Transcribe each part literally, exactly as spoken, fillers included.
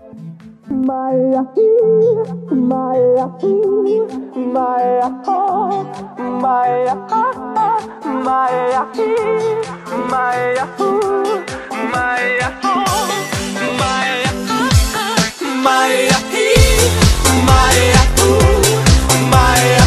Maya, Maya, Maya, Maya, Maya, Maya, Maya, Maya, Maya, Maya, Maya,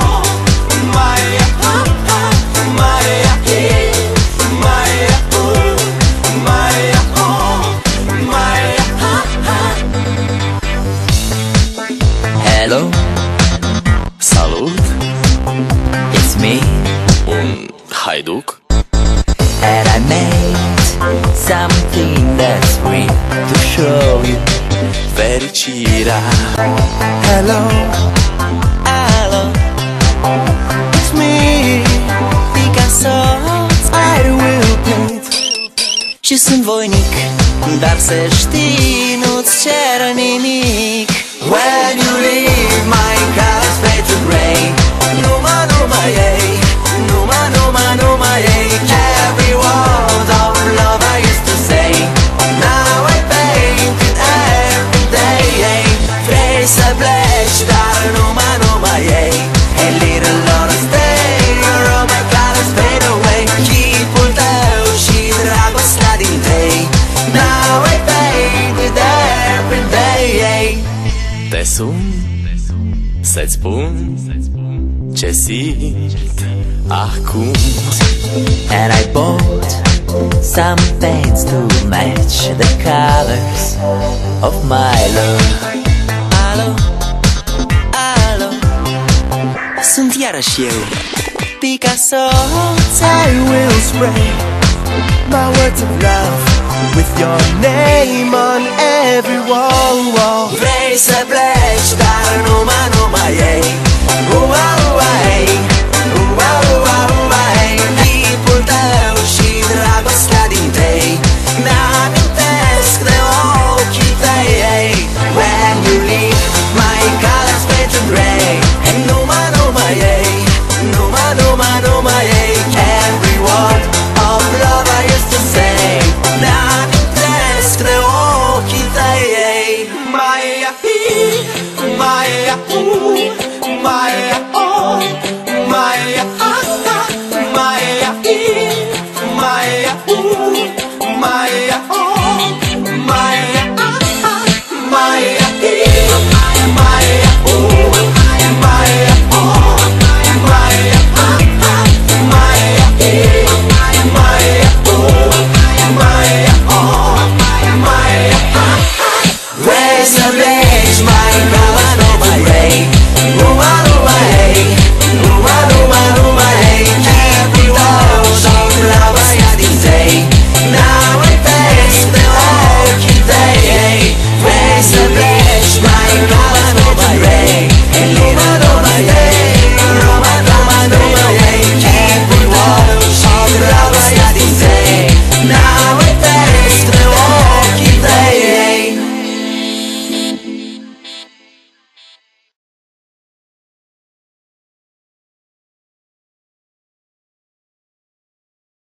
Hello, Salut! it's me, Un haiduc? and I made something that's free to show you. Fericirea. Hello, hello, it's me, Picasso. I will paint. Și sunt voinic, dar să știi, nu-ți cer nimic. When you leave, my colors fade to gray. Numa, numa, ei, numa, numa, numa, ei. Every word of love I used to say, now I paint it every day, ei. Vrei să pleci, dar numa, numa, ei. A little longer stay, all my colors fade away. Chipul tău și dragostea din tei, now I paint it every day, ei. Te sun să-ți spun ce simt acum. And I bought some paints to match the colors of my love. Alo, alo, sunt iarăși eu, Picasso. I will spray my words of love with your name on every wall. Vrei să